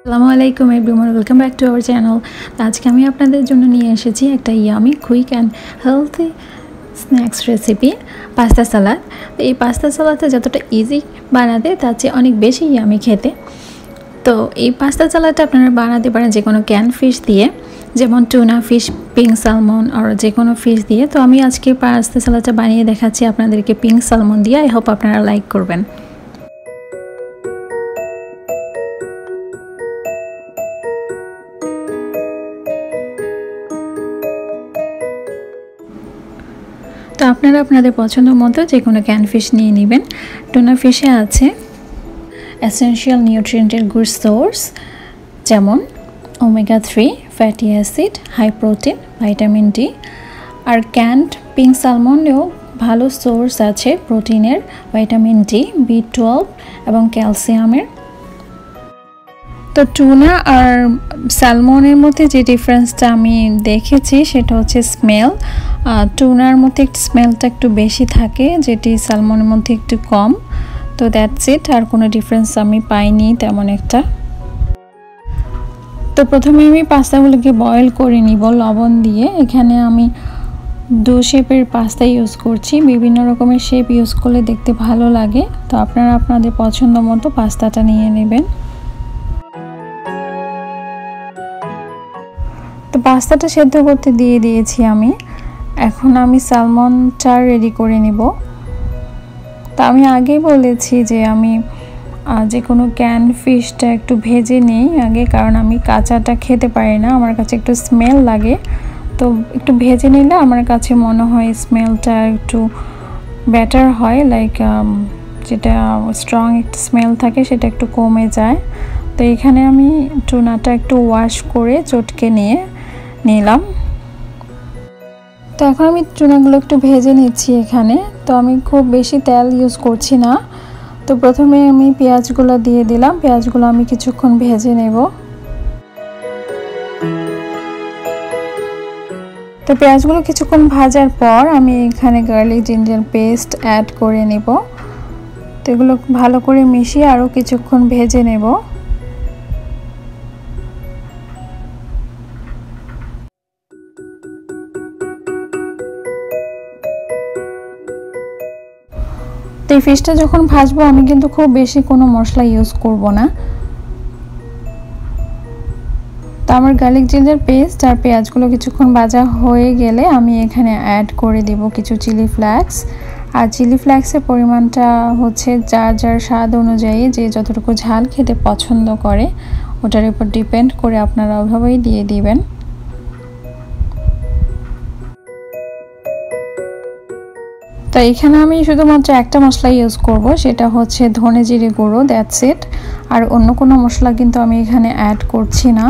আসসালামু আলাইকুম everyone, welcome back to our channel. আজকে আমি আপনাদের জন্য নিয়ে এসেছি একটা yummy quick and healthy snacks recipe, pasta salad. তো এই পাস্তা সালাদটা যতটা ইজি বানাতে তার চেয়ে অনেক বেশি ইয়ামি খেতে। তো এই পাস্তা সালাদটা আপনারা বানাতে পারেন যে কোনো ক্যান ফিশ দিয়ে, যেমন টুনা ফিশ, পিঙ্ক সালমন আর যে কোনো ফিশ দিয়ে। তো আমি আজকে পাস্তা সালাদটা বানিয়ে দেখাচ্ছি আপনাদেরকে পিঙ্ক সালমন দিয়ে। আই হোপ আপনারা লাইক করবেন। তো আপনারা আপনাদের পছন্দ মতো যে কোনো ক্যান ফিশ নিয়ে নেবেন। টুনা ফিশে আছে এসেনশিয়াল নিউট্রিয়েন্টের গুড সোর্স, যেমন omega 3 fatty acid, high protein, vitamin D. আর ক্যান্ড পিঙ্ক সালমনেও ভালো সোর্স আছে প্রোটিনের, ভাইটামিন ডি, B12 এবং ক্যালসিয়ামের। তো টুনা আর স্যালমনের মধ্যে যে ডিফারেন্সটা আমি দেখেছি সেটা হচ্ছে স্মেল। টুনার মধ্যে একটু স্মেলটা একটু বেশি থাকে, যেটি স্যালমনের মধ্যে একটু কম। তো দ্যাটস ইট, আর কোনো ডিফারেন্স আমি পাইনি তেমন একটা। তো প্রথমে আমি পাস্তাগুলোকে বয়েল করে নিব লবণ দিয়ে। এখানে আমি 2 শেপের পাস্তা ইউজ করছি। বিভিন্ন রকমের শেপ ইউজ করলে দেখতে ভালো লাগে। তো আপনারা আপনাদের পছন্দ মতো পাস্তাটা নিয়ে নেবেন। তো পাস্তাটা সেদ্ধ করতে দিয়ে দিয়েছি আমি। এখন আমি সালমনটা রেডি করে নিব। তো আমি আগেই বলেছি যে আমি যে কোনো ক্যান ফিশটা একটু ভেজে নেই আগে, কারণ আমি কাঁচাটা খেতে পারি না, আমার কাছে একটু স্মেল লাগে। তো একটু ভেজে নিলে আমার কাছে মনে হয় স্মেলটা একটু বেটার হয়, লাইক যেটা স্ট্রং একটা স্মেল থাকে সেটা একটু কমে যায়। তো এখানে আমি টুনাটা একটু ওয়াশ করে চটকে নিলাম। তো এখন আমি টুনাগুলো একটু ভেজে নিচ্ছি এখানে। তো আমি খুব বেশি তেল ইউজ করছি না। তো প্রথমে আমি পেঁয়াজগুলো দিয়ে দিলাম। পেঁয়াজগুলো আমি কিছুক্ষণ ভেজে নেব। তো পেঁয়াজগুলো কিছুক্ষণ ভাজার পর আমি এখানে গার্লিক জিঞ্জার পেস্ট অ্যাড করে নেব। তো এগুলো ভালো করে মিশিয়ে আরও কিছুক্ষণ ভেজে নেব। তো এই ফিশটা যখন ভাজবো আমি কিন্তু খুব বেশি কোনো মশলা ইউজ করব না। তো আমার গার্লিক জিঞ্জার পেস্ট আর পেঁয়াজগুলো কিছুক্ষণ ভাজা হয়ে গেলে আমি এখানে অ্যাড করে দেব কিছু চিলি ফ্লেক্স। আর চিলি ফ্লেক্সের পরিমাণটা হচ্ছে যার যার স্বাদ অনুযায়ী, যে যতটুকু ঝাল খেতে পছন্দ করে ওটার উপর ডিপেন্ড করে আপনারা ওইভাবেই দিয়ে দিবেন। তো এখানে আমি শুধুমাত্র একটা মশলা ইউজ করব, সেটা হচ্ছে ধনে জিরে গুঁড়ো, দ্যাটস ইট। আর অন্য কোনো মশলা কিন্তু আমি এখানে অ্যাড করছি না।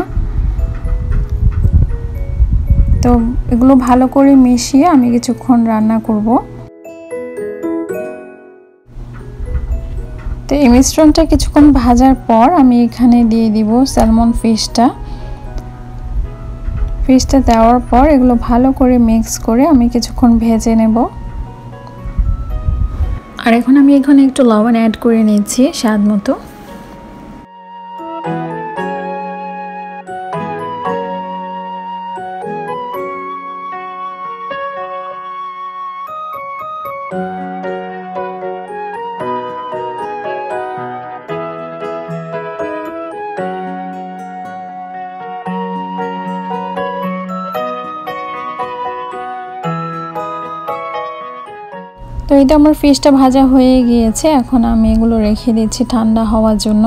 তো এগুলো ভালো করে মিশিয়ে আমি কিছুক্ষণ রান্না করব। তো এই মিশ্রণটা কিছুক্ষণ ভাজার পর আমি এখানে দিয়ে দিব স্যালমন ফিশটা দেওয়ার পর এগুলো ভালো করে মিক্স করে আমি কিছুক্ষণ ভেজে নেব। আর এখন আমি এখানে একটু লবণ অ্যাড করে নিচ্ছি স্বাদ মতো। তো এই তো আমার ফিশটা ভাজা হয়ে গিয়েছে। এখন আমি এগুলো রেখে দিচ্ছি ঠান্ডা হওয়ার জন্য।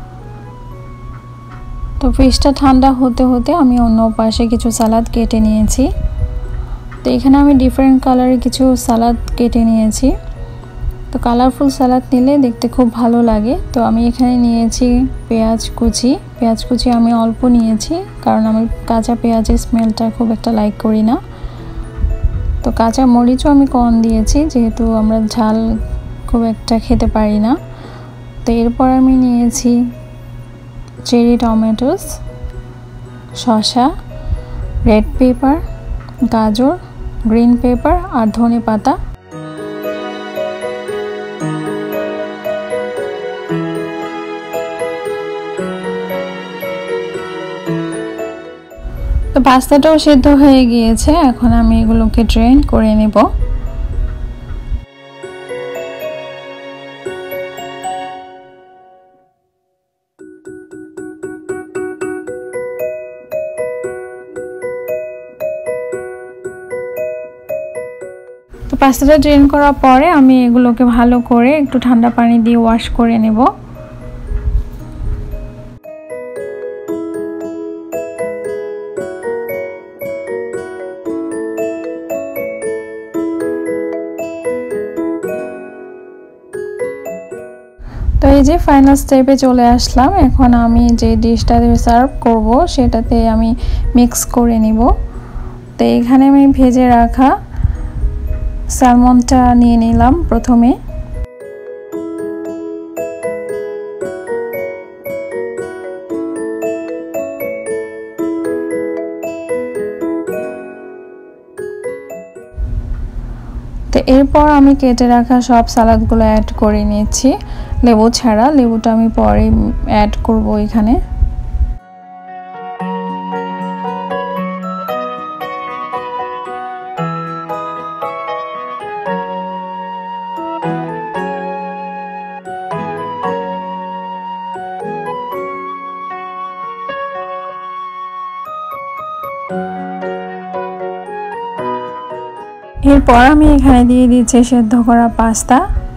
তো ফিশটা ঠান্ডা হতে হতে আমি অন্য পাশে কিছু সালাদ কেটে নিয়েছি। তো এখানে আমি ডিফারেন্ট কালারের কিছু সালাদ কেটে নিয়েছি। তো কালারফুল সালাদ নিলে দেখতে খুব ভালো লাগে। তো আমি এখানে নিয়েছি পেঁয়াজ কুচি আমি অল্প নিয়েছি, কারণ আমি কাঁচা পেঁয়াজের স্মেলটা খুব একটা লাইক করি না। তো কাঁচা মরিচও আমি কম দিয়েছি, যেহেতু আমরা ঝাল খুব একটা খেতে পারি না। তো এরপর আমি নিয়েছি চেরি টমেটোস, শসা, রেড পেপার, গাজর, গ্রিন পেপার আর ধনে পাতা। তো পাস্তাটাও সিদ্ধ হয়ে গিয়েছে, এখন আমি এগুলোকে ড্রেন করে নেব। তো পাস্তাটা ড্রেন করার পরে আমি এগুলোকে ভালো করে একটু ঠান্ডা পানি দিয়ে ওয়াশ করে নেব। তো এই যে ফাইনাল স্টেপে চলে আসলাম। এখন আমি যে ডিশটা দিয়ে সার্ভ করব সেটাতে আমি মিক্স করে নিব। তো এখানে আমি ভেজে রাখা স্যালমনটা নিয়ে নিলাম প্রথমে। তো এরপর আমি কেটে রাখা সব সালাদগুলো অ্যাড করে নিয়েছি, লেবু ছাড়া। লেবুটা আমি পরে অ্যাড করব এখানে। এরপর আমি এখানে দিয়ে দিচ্ছি সেদ্ধ করা পাস্তা।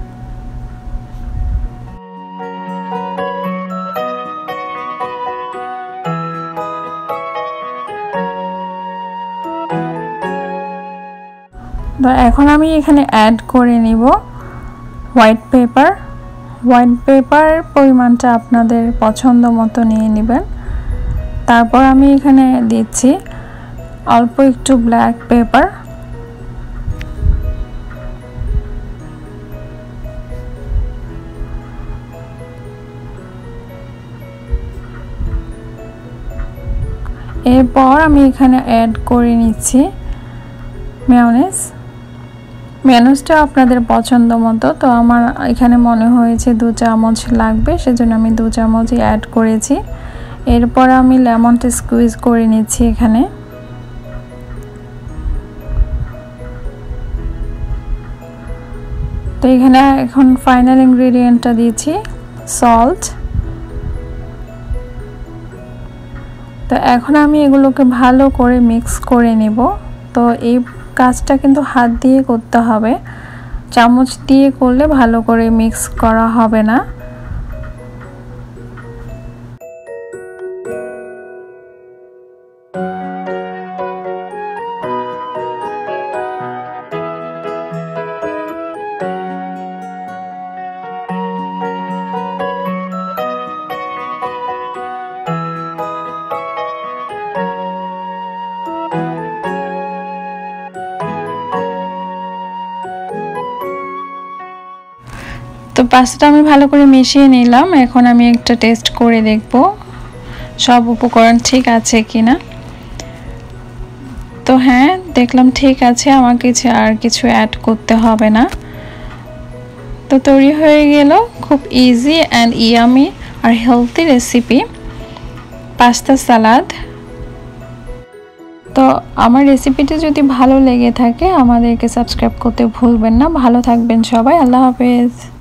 তো এখন আমি এখানে অ্যাড করে নিব হোয়াইট পেপার। হোয়াইট পেপার পরিমাণটা আপনাদের পছন্দ মতো নিয়ে নেবেন। তারপর আমি এখানে দিচ্ছি অল্প একটু ব্ল্যাক পেপার। এরপর আমি এখানে অ্যাড করে নিচ্ছি মেয়োনেজ। মেয়োনেজটা আপনাদের পছন্দ মতো। তো আমার এখানে মনে হয়েছে 2 চামচ লাগবে, সেজন্য আমি 2 চামচই অ্যাড করেছি। এরপর আমি লেমনটা স্কুইজ করে নিচ্ছি এখানে। তো এখানে এখন ফাইনাল ইনগ্রেডিয়েন্টটা দিয়েছি সল্ট। তো এখন আমি এগুলোকে ভালো করে মিক্স করে নেব। তো এই কাজটা কিন্তু হাত দিয়ে করতে হবে, চামচ দিয়ে করলে ভালো করে মিক্স করা হবে না। তো পাস্তাটা আমি ভালো করে মিশিয়ে নিলাম। এখন আমি একটা টেস্ট করে দেখব সব উপকরণ ঠিক আছে কিনা। তো হ্যাঁ, দেখলাম ঠিক আছে, আমার কিছু অ্যাড করতে হবে না। তো তৈরি হয়ে গেল খুব ইজি অ্যান্ড ইয়ামি আর হেলদি রেসিপি পাস্তা সালাদ। তো আমার রেসিপিটি যদি ভালো লেগে থাকে আমাদেরকে সাবস্ক্রাইব করতে ভুলবেন না। ভালো থাকবেন সবাই, আল্লাহ হাফেজ।